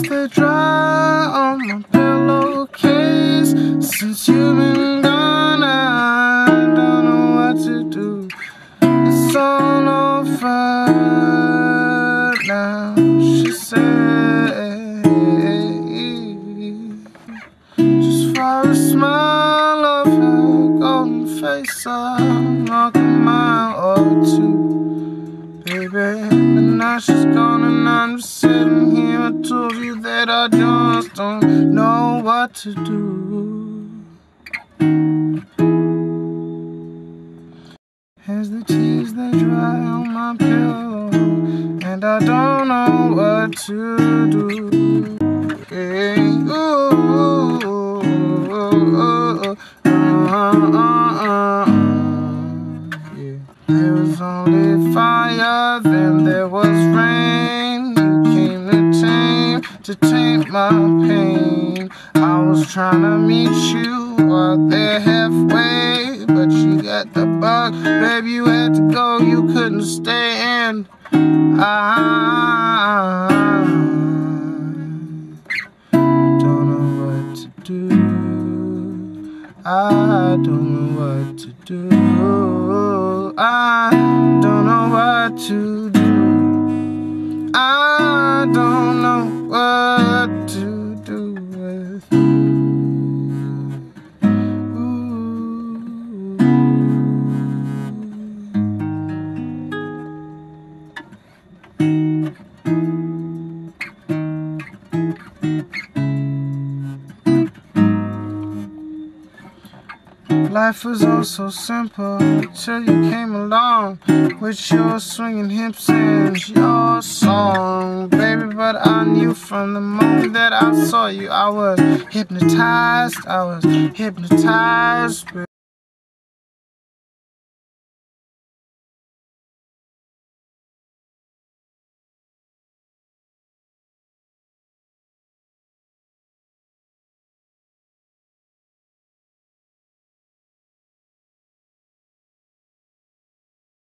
tears they dry on my pillowcase. Since you've been gone, I don't know what to do. It's all over now, she said. Just for a smile of her golden face, I'll walk a mile or two, baby. But now she's gone and I'm just sitting here. I told you that I just don't know what to do. As the tears they dry on my pillow, and I don't know what to do. Hey, ooh, yeah. There was only fire, then there was rain. You came to tame my pain. I was trying to meet you out there halfway, but you got the bug, baby, you had to go, you couldn't stay, and I don't know what to do. I don't know what to do. I don't know what to do. I don't know what to do with you. Life was all so simple till you came along with your swinging hips and your song, baby. But I knew from the moment that I saw you, I was hypnotized. I was hypnotized.